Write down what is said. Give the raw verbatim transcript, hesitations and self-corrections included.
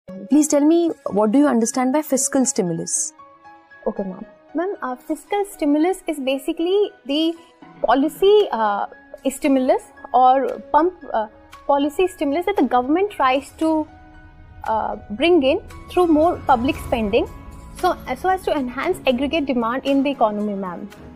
Please tell me, what do you understand by fiscal stimulus? Okay, ma'am. Ma'am, uh, fiscal stimulus is basically the policy uh, stimulus or pump uh, policy stimulus that the government tries to uh, bring in through more public spending, so, so as to enhance aggregate demand in the economy, ma'am.